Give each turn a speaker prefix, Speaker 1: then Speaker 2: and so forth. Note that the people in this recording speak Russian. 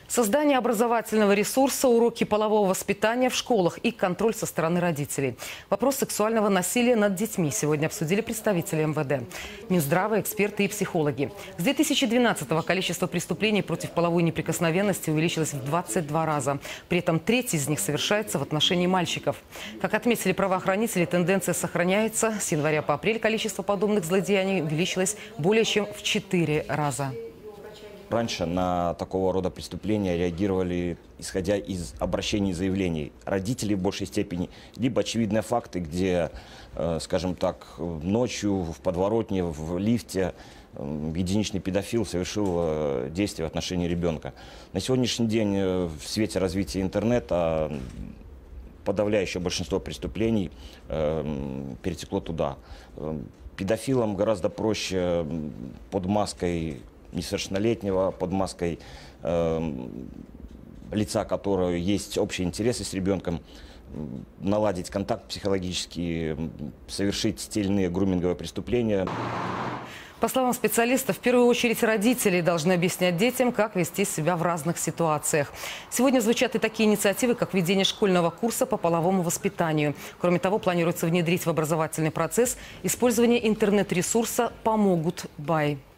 Speaker 1: Создание образовательного ресурса, уроки полового воспитания в школах и контроль со стороны родителей. Вопрос сексуального насилия над детьми сегодня обсудили представители МВД, Минздрава, эксперты и психологи. С 2012-го количество преступлений против половой неприкосновенности увеличилось в 22 раза. При этом треть из них совершается в отношении мальчиков. Как отметили правоохранители, тенденция сохраняется. С января по апрель количество подобных злодеяний увеличилось более чем в 4 раза.
Speaker 2: Раньше на такого рода преступления реагировали, исходя из обращений и заявлений родителей в большей степени, либо очевидные факты, где, скажем так, ночью в подворотне, в лифте единичный педофил совершил действие в отношении ребенка. На сегодняшний день в свете развития интернета подавляющее большинство преступлений перетекло туда. Педофилам гораздо проще под маской несовершеннолетнего, под маской лица, которого есть общие интересы с ребенком, наладить контакт психологический, совершить те или иные груминговые преступления.
Speaker 1: По словам специалистов, в первую очередь родители должны объяснять детям, как вести себя в разных ситуациях. Сегодня звучат и такие инициативы, как введение школьного курса по половому воспитанию. Кроме того, планируется внедрить в образовательный процесс использование интернет-ресурса «Помогут Бай».